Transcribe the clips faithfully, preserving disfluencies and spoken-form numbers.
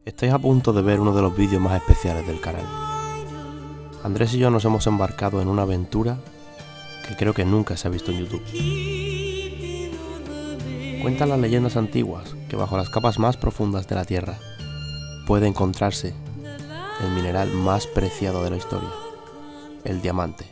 Estáis a punto de ver uno de los vídeos más especiales del canal. Andrés y yo nos hemos embarcado en una aventura que creo que nunca se ha visto en YouTube. Cuentan las leyendas antiguas que bajo las capas más profundas de la Tierra puede encontrarse el mineral más preciado de la historia, el diamante.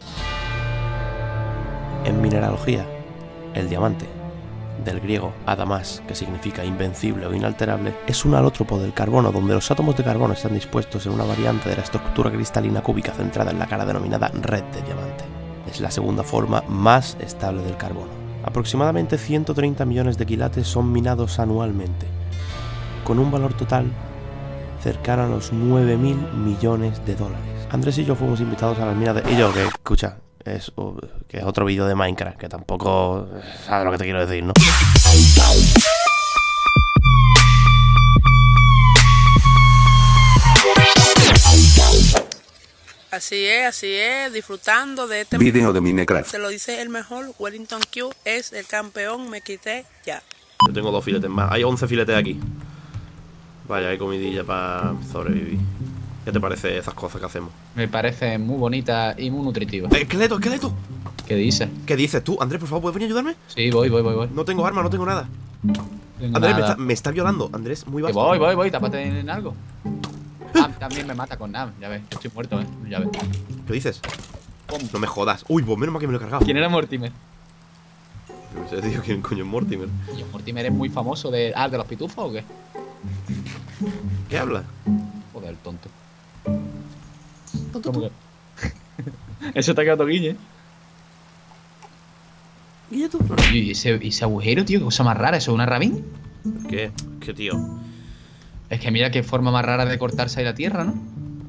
En mineralogía, el diamante, del griego adamas, que significa invencible o inalterable, es un alótropo del carbono donde los átomos de carbono están dispuestos en una variante de la estructura cristalina cúbica centrada en la cara denominada red de diamante. Es la segunda forma más estable del carbono. Aproximadamente ciento treinta millones de quilates son minados anualmente, con un valor total cercano a los nueve mil millones de dólares. Andrés y yo fuimos invitados a las minas de... Y yo, que escucha, es, uh, que es otro vídeo de Minecraft, que tampoco sabes lo que te quiero decir, ¿no? Así es, así es, disfrutando de este vídeo de Minecraft. Se lo dice el mejor, Wellington Q es el campeón, me quité ya. Yo tengo dos filetes más, hay once filetes aquí. Vaya, hay comidilla para sobrevivir. ¿Qué te parece esas cosas que hacemos? Me parece muy bonita y muy nutritiva. ¡Eh, esqueleto, esqueleto! ¿Qué dices? ¿Qué dices tú? Andrés, por favor, ¿puedes venir a ayudarme? Sí, voy, voy, voy, voy. No tengo arma, no tengo nada. Tengo Andrés, me nada. está, me está violando. Andrés, muy Que vasto. voy, voy, voy, tápate en algo. Nam también me mata con Nam, ya ves, estoy muerto, eh, ya ves. ¿Qué dices? Pum. No me jodas. Uy, pues menos mal que me lo he cargado. ¿Quién era Mortimer? No sé, tío, ¿quién coño es Mortimer? ¿Y Mortimer es muy famoso de... Ah, de los pitufos o qué? ¿Qué habla? Joder, tonto. ¿Tonto ¿Cómo tú? que? Eso te ha quedado guille. ¿Y tú? Y ese, ese agujero, tío, qué cosa más rara, ¿eso es una rabín? ¿Qué? ¿Qué, tío? Es que mira qué forma más rara de cortarse ahí la tierra, ¿no?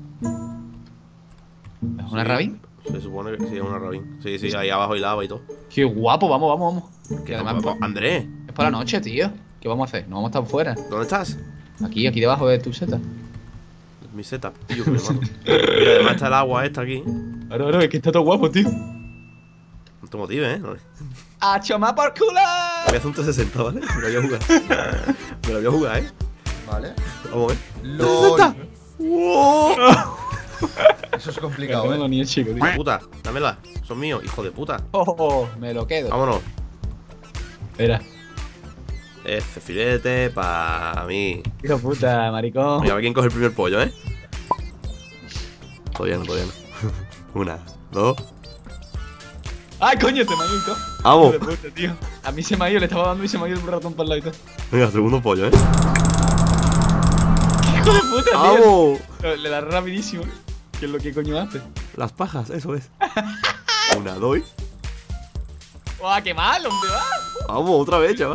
¿Es una Sí, rabín? Se supone que sí, es una rabín. Sí, sí, ahí abajo hay lava y todo. Qué guapo, vamos, vamos, vamos. ¿Qué? Y además, No, Andrés, es por la noche, tío. ¿Qué vamos a hacer? No vamos a estar fuera. ¿dónde estás? Aquí, aquí debajo de tu seta. Mi setup, tío, que me mato. Mira, además está el agua esta aquí. Ahora, ahora, es que está todo guapo, tío. No te motive, ¿eh? No. ¡A chomar por culo! Voy a hacer un T sesenta, ¿vale? Me la voy a jugar. Me la voy a jugar, ¿eh? Vale. Vamos a ver. LOL. ¡Wow! Eso es complicado, No, eh. ni el chico, tío. Puta, dámela. Son míos, hijo de puta. Oh, oh, me lo quedo. Vámonos. Espera. Este filete para mí. Hijo de puta, maricón. Venga, a ver quién coge el primer pollo, ¿eh? Todavía no, todavía no. Una, dos. ¡Ay, coño, se me ha ido y todo! ¡Vamos! Hijo de puta, tío. A mí se me ha ido, le estaba dando y se me ha ido el ratón para el lado y todo. Venga, segundo pollo, ¿eh? ¡Hijo de puta, tío! ¡Vamos! Le da rapidísimo. ¿Qué es lo que coño hace? Las pajas, eso es. Una, dos. ¡Guau, qué mal! ¿Dónde va? Vamos, otra vez, chaval.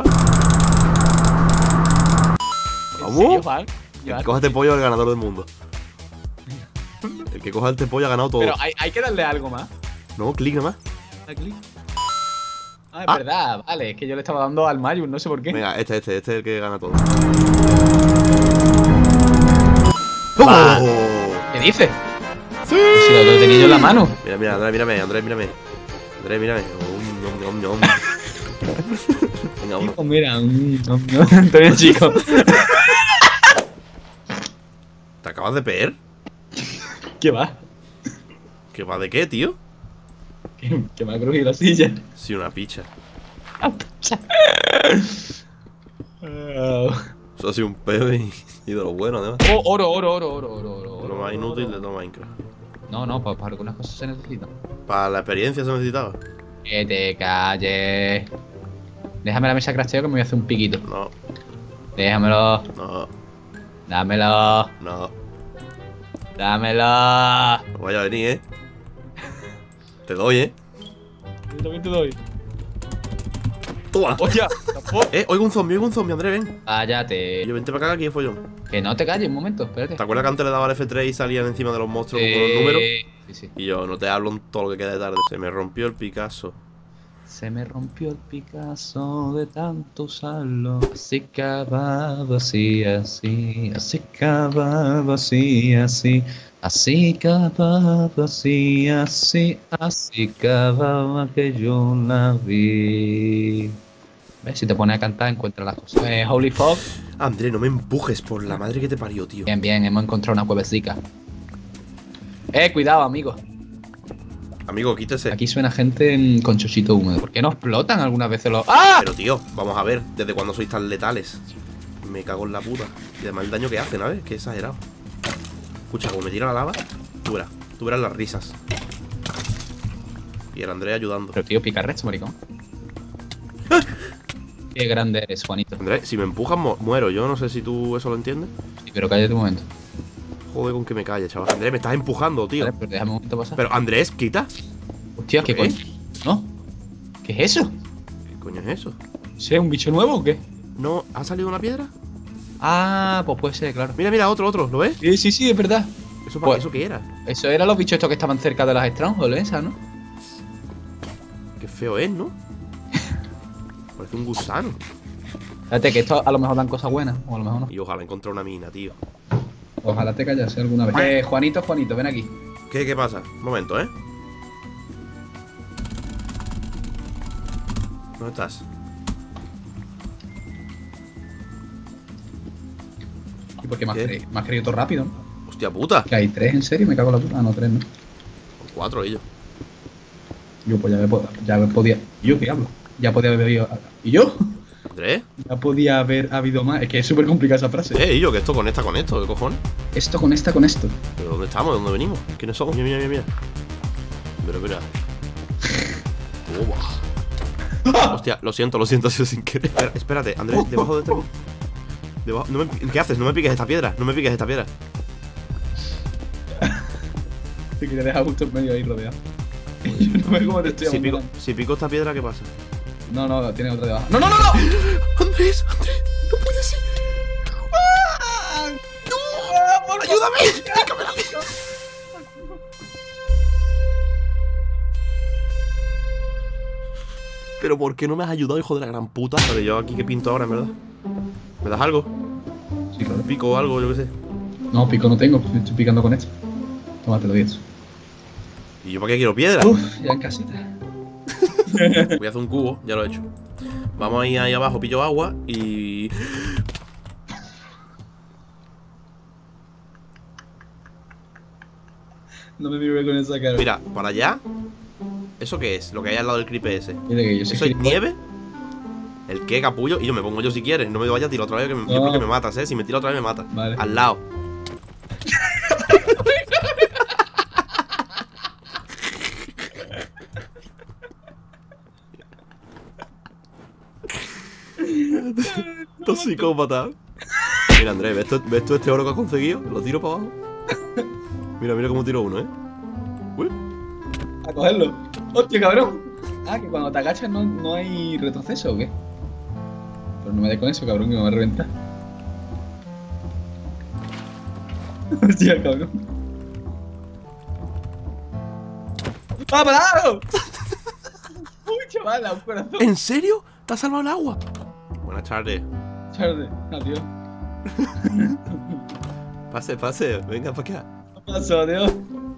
¿En ¿Vamos? serio, Juan? El Ya. que coja este pollo es el ganador del mundo. El que coja este pollo ha ganado todo. Pero hay, hay que darle algo más. No, clic nada más. ¿A clic? Ah, es Ah. verdad, vale, es que yo le estaba dando al Mayus, no sé por qué. Venga, este, este, este es el que gana todo. Va. ¡Oh! ¿Qué dices? Sí. Pues si lo tenía yo en la mano. Mira, mira, Andrés, mírame, Andrés, mírame. Andrés, mírame. Om, nom, nom, nom. Venga, uno. Chico, mira, mm, no, no, Antonio chico. ¿Te acabas de peer? ¿Qué va? ¿Qué va de qué, tío? Que, que me ha crujido la silla. Sí, una picha. Oh, Eso ha sido un peo y, y de lo bueno, además. oro, oro, oro, oro, oro, oro. Lo más oro, inútil oro. de todo Minecraft. No, no, para, para algunas cosas se necesitan. Para la experiencia se necesitaba. Que te calles. Déjame la mesa crafteo que me voy a hacer un piquito. No, Déjamelo. no, Dámelo. no. Dámelo. No vaya a venir, ¿eh? Te doy, ¿eh? Yo también te doy. ¡Toma! ¡Hostia! Tampoco. Eh, oigo un zombie, oigo un zombie, Andrés, ven. Cállate. Yo, vente para acá, aquí es follón. Que no te calles un momento, espérate. ¿Te acuerdas que antes le daba al F tres y salían encima de los monstruos con los números? Sí, sí. Y yo, no te hablo en todo lo que queda de tarde. Se me rompió el Picasso. Se me rompió el Picasso de tanto usarlo. Así cavaba así, así. Así cavaba así, así. Así cavaba así, así. Así cavaba que yo la vi. ¿Ves? Si te pones a cantar, encuentras las cosas. Eh, Holy Fog. André, no me empujes por la madre que te parió, tío. Bien, bien, hemos encontrado una cuevecica. Eh, cuidado, amigos. Amigo, quítese. Aquí suena gente en- con chochito húmedo. ¿Por qué no explotan algunas veces los...? ¡Ah! Pero, tío, vamos a ver, ¿desde cuándo sois tan letales? Me cago en la puta. Y además el daño que hacen, ¿sabes? Qué exagerado. Escucha, como me tira la lava, tú verás. Tú verás las risas. Y el André ayudando. Pero, tío, pica resto, maricón. Qué grande eres, Juanito. André, si me empujas, mu- muero. Yo no sé si tú eso lo entiendes. Sí, pero cállate un momento. Joder, con que me calle, chaval. André, me estás empujando, tío. Vale, pero déjame un momento pasar. Pero, Andrés, quita. Hostia, ¿qué ¿qué? coño? ¿No? ¿Qué es eso? ¿Qué coño es eso? ¿Es un bicho nuevo o qué? ¿No ha salido una piedra? Ah, pues puede ser, claro. Mira, mira, otro, otro. ¿Lo ves? Sí, sí, sí, es verdad. ¿Eso, para, Pues- ¿eso qué era? Eso eran los bichos estos que estaban cerca de las Strongholds, esas, ¿no? Qué feo es, ¿no? Parece un gusano. Fíjate que estos a lo mejor dan cosas buenas, o a lo mejor no. Y ojalá encontrar una mina, tío. Ojalá te callase alguna vez. Eh, Juanito, Juanito, ven aquí. ¿Qué, qué pasa? Un momento, ¿eh? ¿Dónde estás? ¿Y por qué me has ¿Qué? creído? Me has creído todo rápido, ¿no? Hostia puta. Que hay tres, ¿en serio? Me cago en la puta. Ah, no, tres, ¿no? Con cuatro ellos. Yo, pues ya me, po- ya me podía... ¿Yo qué hablo? Ya podía haber habido... ¿Y yo? Andrés. Ya podía haber habido más. Es que es súper complicada esa frase. Eh, y yo, que esto conecta con esto, ¿qué cojones? Esto con esta, con esto. ¿Pero dónde estamos? ¿De dónde venimos? ¿Quiénes somos? Mira, mira, mira, mira. Mira, mira. Toma. Hostia, lo siento, lo siento, ha sido sin querer. Espera, espérate, Andrés, debajo de este. Debajo... No me... ¿Qué haces? No me piques esta piedra, no me piques esta piedra. Te quería dejar justo en medio ahí rodeado. Yo no veo cómo te estoy Si pico, abandonando. si pico esta piedra, ¿qué pasa? No, no, tiene otra debajo. ¡No, no, no, no! Andrés, Andrés, no puede ser. ¡Ayúdame! ¡Explícame la vida! Pero ¿por qué no me has ayudado, hijo de la gran puta? Vale, yo aquí que pinto ahora, en verdad. ¿Me das algo? Sí, claro. ¿Pico o algo, yo qué sé? No, pico no tengo. Estoy picando con esto. Tómate lo dicho. ¿Y yo para qué quiero piedra? Uf, ya en casita. Voy a hacer un cubo, ya lo he hecho. Vamos a ir ahí abajo, pillo agua y... No me mires con esa cara. Mira, para allá. ¿Eso qué es? Lo que hay al lado del creeper ese. Mira que yo soy ¿Eso es gilipollas. nieve? ¿El qué, capullo? Y yo me pongo yo si quieres. No me vayas a tirar otra vez, que me- yo No. creo que me matas, ¿eh? Si me tira otra vez me matas. Vale. Al lado. Estos psicópatas. Mira, Andrés, ¿ves tú, ¿ves tú este oro que has conseguido? Lo tiro para abajo. Mira, mira cómo tiro uno, ¿eh? Uy. A cogerlo. Hostia, cabrón. Ah, que cuando te agachas no, no hay retroceso o qué. Pero no me des con eso, cabrón, que me va a reventar. Hostia, cabrón. ¡Ah, parado! Uy, chaval, a un corazón. ¿En serio? ¿Te has salvado el agua? Buenas tardes. Tarde, adiós. Pase, pase. Venga para acá. ¿Qué pasó, adiós?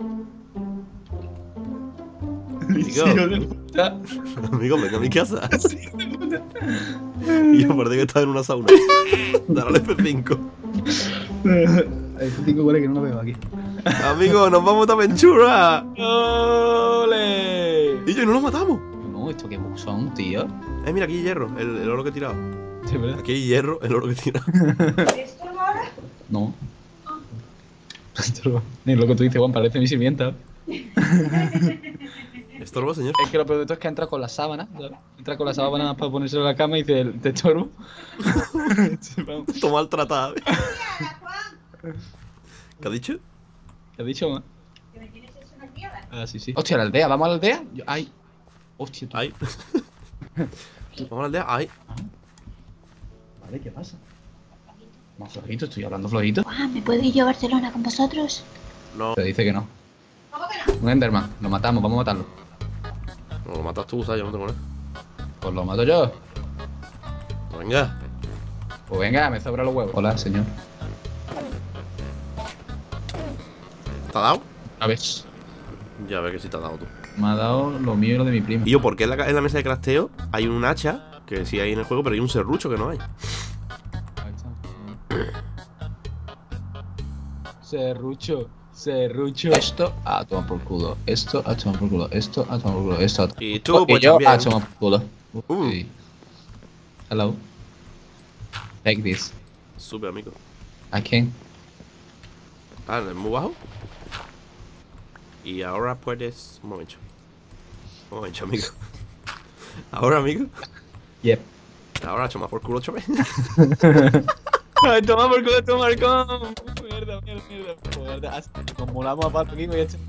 Hijo de puta. Amigo, venga a mi casa. Hijo de puta. Y yo parece que estaba en una sauna. Dale al F cinco. Hay cinco goles que no lo veo aquí. Amigo, nos vamos a Taventura. ¡Ole! Y yo, ¿y no lo matamos? No, esto qué son, tío. Eh, mira, aquí hay hierro. El, el oro que he tirado. ¿De verdad? Aquí hay hierro, el oro que he tirado. No. Esto ni lo que tú dices, Juan, parece mi simienta. ¿Estorbo, señor? Es que lo peor de todo es que entra con la sábana, ¿sabes? Entra con la sábana para ponerse en la cama y dice, ¿te estorbo? Sí, vamos. Esto maltratada. ¿Qué ha dicho? ¿Te has dicho, más? ¿Que me tienes hecho una mierda? Ah, sí, sí. Hostia, la aldea, ¿vamos a la aldea? Yo- Ay. Hostia, tú. Ay. Vamos a la aldea. Ay. Vale, ¿qué pasa? Más flojito, estoy hablando flojito. Ah, ¿me puedo ir yo a Barcelona con vosotros? No. Te dice que no. Un Enderman, lo matamos, vamos a matarlo. No, lo matas tú, ¿sabes? Yo no tengo nada. Pues lo mato yo. Venga. Pues venga, me sobra los huevos. Hola, señor. ¿Te ha dado? A ver. Ya ves que sí te ha dado tú. Me ha dado lo mío y lo de mi primo. Y yo, ¿por qué en la, en la mesa de crafteo hay un hacha Que sí hay en el juego, pero hay un serrucho que no hay. Serrucho, serrucho. Esto a tomar por culo. Esto a tomar por culo. Esto a tomar por culo. Esto a tomar por culo. Y tú, pues yo también. a tomar por culo. Uh. Uy. Hello. Take this. Sube, amigo. I can. Ah, muy bajo. Y ahora puedes... Un momento. Un momento, amigo. Ahora, amigo. Yep. Ahora, choma por culo, chome. Ay, toma por culo, toma maricón. Mierda, mierda, mierda. Joder, nos molamos a pato aquí, voy a echar.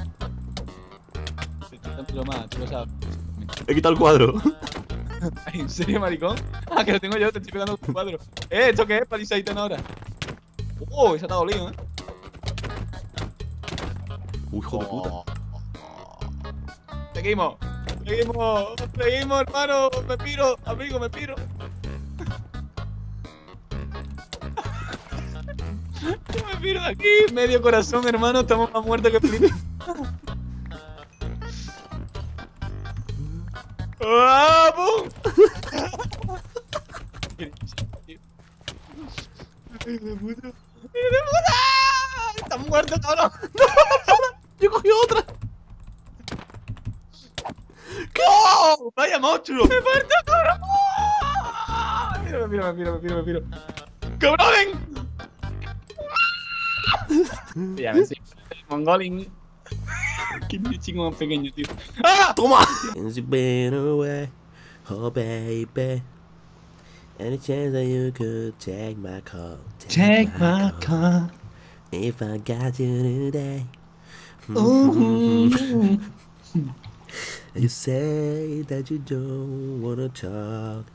Te echo tanto más, tú lo sabes. He quitado el cuadro. Ay, ¿en serio, maricón? Ah, que lo tengo yo, te estoy pegando con tu cuadro. Eh, ¿esto qué es? Palisadita ahora. Oh, se ha dolido, eh. Uy, hijo de puta. Seguimos, seguimos, seguimos, hermano. Me piro, amigo, me piro. Me piro de aquí, medio corazón, hermano. Estamos más muertos que felices. ¡Vamos! ¡Hijo de puta! ¡Hijo de puta! ¡Están muertos todos! Yo cogí otra. ¿Qué? ¡Oh! ¡Vaya monstruo! ¡Me parto, cabrón! Mira, me piro, me piro, me piro, me piro. ¡Cabronen! Ya ves, el mongolín. Qué chingo más pequeño, tío. ¡Ah! Toma. It's been away, oh baby. Any chance that you could take my call? Take my call. If I got you today. Ooh. You say that you don't wanna talk.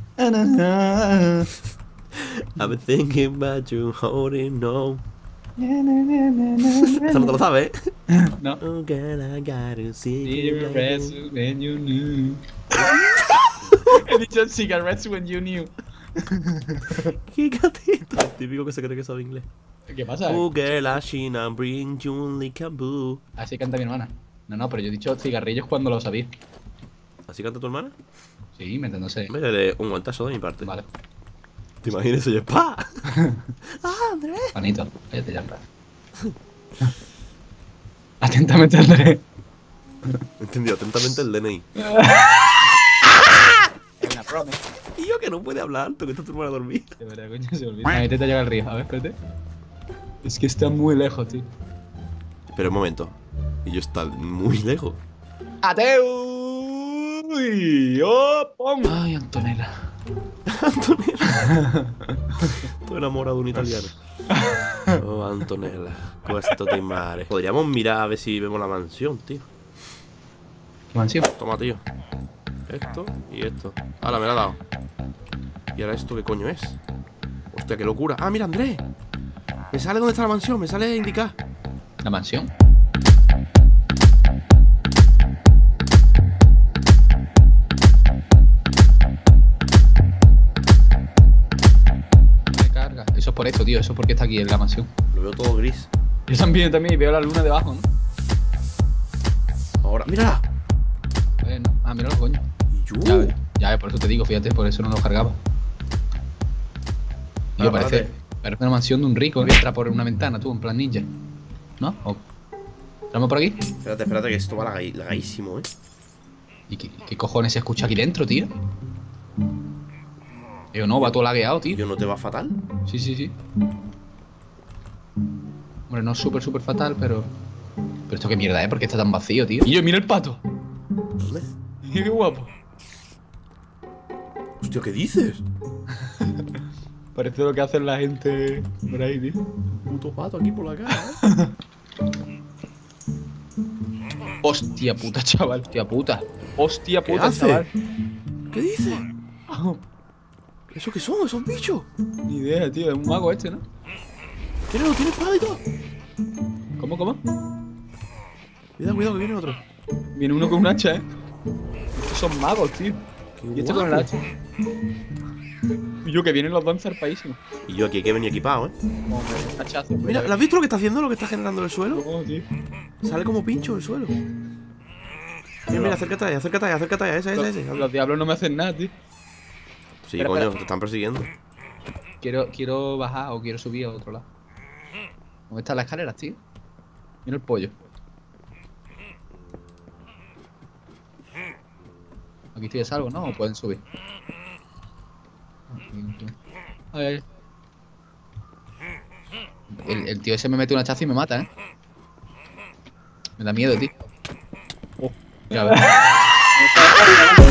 I've been thinking about you holding on. Eso no te lo sabes, ¿eh? No. Oh girl, I gotta see you. Cigarettes when you knew. He dicho cigarettes when you knew. Qué gatito. Típico que se cree que sabe inglés. ¿Qué pasa? Oh girl, I shina bring you like a boo. Así canta mi hermana. No, no, pero yo he dicho cigarrillos cuando lo sabía. ¿Así canta tu hermana? Sí, me entiendo, sé. Métele un guantazo de mi parte. Vale. ¿Te imaginas eso? ¡Pa! ¡Ah, Andrés! Panito, cállate ya, para. Atentamente, Andrés. Entendido, atentamente el D N I. Es una broma. Y yo que no puede hablar alto, que está tu hermana dormida. De verdad, coño, se olvida. A mí te llega el río, a ver, espérate. Es que está muy lejos, tío. Pero un momento. Y yo está muy lejos. ¡Ateu! ¡Uy! ¡Oh, pom! Ay, Antonella. Antonella. Estoy enamorado de un italiano. Oh, Antonella. Questo ti mare. Podríamos mirar a ver si vemos la mansión, tío. ¿Qué mansión? Toma, tío. Esto y esto. Ahora me la ha dado. ¿Y ahora esto qué coño es? Hostia, qué locura. Ah, mira, Andrés. Me sale dónde está la mansión. Me sale indicar. ¿La mansión? Me carga. Eso es por esto, tío. Eso es porque está aquí en la mansión. Lo veo todo gris. Yo también, también. Veo la luna debajo, ¿no? Ahora, mírala. Bueno. Ah, míralo, coño. Y yo. Ya ves, ya ves, por eso te digo, fíjate, por eso no lo cargaba. Tío, Ah, parece, vale. parece una mansión de un rico que entra por una ventana, tú, en plan ninja. ¿No? ¿O ¿entramos por aquí? Espérate, espérate, que esto va lagai- lagadísimo, ¿eh? ¿Y qué, qué cojones se escucha aquí dentro, tío? Yo no, va todo lagueado, ¿Y tío. yo no te va fatal? Sí, sí, sí. Hombre, no es súper, súper fatal, pero... Pero esto qué mierda, ¿eh? Porque está tan vacío, tío. Y yo, mira el pato. ¿Dónde? Mira qué guapo. Hostia, ¿qué dices? Parece lo que hacen la gente por ahí, tío. Puto pato aquí por la cara, ¿eh? Hostia puta, chaval. Hostia puta. Hostia ¿Qué puta, hace? chaval. ¿Qué dices? ¿Eso qué son? ¿Esos bichos? Ni idea, tío. Es un mago este, ¿no? ¿Tiene, tiene espada y todo? ¿Cómo, cómo? Cuidado, cuidado, que viene otro. Viene uno con un hacha, ¿eh? Estos son magos, tío. Qué Y este guapo. con el hacha. Y yo, que vienen los dos zarpadísimos. Y yo aquí hay que venir equipado, ¿eh? Como me hachazo. Mira, ¿lo has visto lo que está haciendo? Lo que está generando el suelo. ¿Cómo, tío? Sale como pincho el suelo. Mira, mira, acércate ahí, acércate ahí, acércate ahí, esa, esa, Los, esa. los diablos no me hacen nada, tío. Sí, Espera, coño, espera. te están persiguiendo. Quiero, quiero bajar o quiero subir a otro lado. ¿Dónde están las escaleras, tío? Mira el pollo. Aquí estoy a salvo, ¿no? ¿O pueden subir? Ay, ay. El, el tío ese me mete una chaza y me mata, ¿eh? Me da miedo, tío. Oh, ya ves.